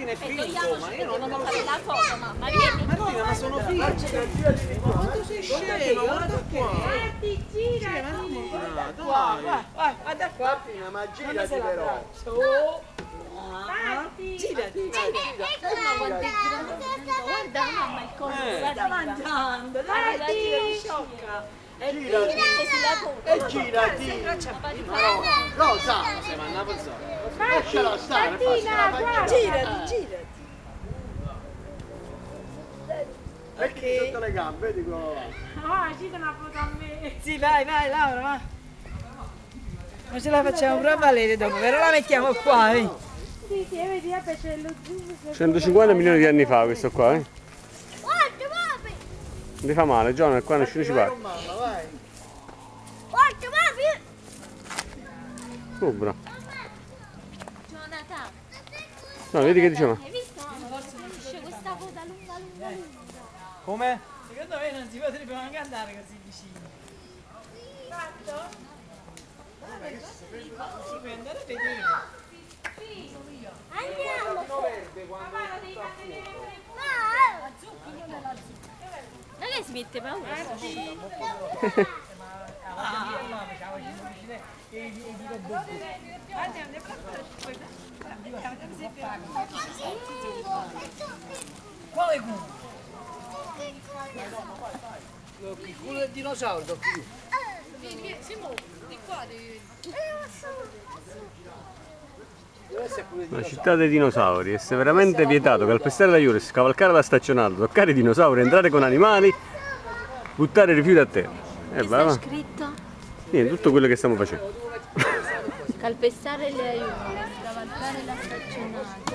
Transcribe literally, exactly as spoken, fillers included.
Martina è finto, ma io non devono lo fare so. la foto, mamma, vieni. Martina, ma sono finti. Quanto sei scema, guarda qua. Girati, girati. Martina, Qua, dai. vai, vai, guarda qua. Martina, ma girati però. Oh. Girati. Girati, ma quanti girano? Guarda mamma il collo, Eh. Sta guarda. mangiando, Dai, dai, dai, sciocca. Girati. sulla foto. E girati. No, Rosa, Se vanno a pensare. lasciala stare, basta, Martina, la guarda. fai Girati, girati. Mettiti sotto le gambe, vedi quello là. Ah, ci dà una foto a me. Sì, vai, vai, Laura, va. Ma ce la facciamo pure a valere dopo, però la mettiamo qua, eh. Sì, sì, vedi, c'è lo zucchero. centocinquanta milioni di anni fa questo qua, eh? Guarda, papi! Non ti fa male, John, qua nessuno ci Vai parla. con mamma, vai. Guarda, papi! Subra. Jonathan, No, vedi che diceva? hai visto mamma? Forse non esce questa coda lunga, lunga, lunga. Come? Secondo me non si potrebbe neanche andare così vicino. Fatto? Si può andare a vedere. Andiamo! Mamma, lo devi far vedere pure. Ma! Non è che si mette paura? Quale culo? Il culo del dinosauro, qui. Deve essere pure il La dinosauro. città dei dinosauri. È severamente vietato calpestare la Iuris, scavalcare la staccionata, toccare i dinosauri, entrare con animali, buttare rifiuti a terra. E Che va, sta va. scritto? Niente, tutto quello che stiamo facendo. Calpestare le aiuole, scavalcare la staccionata.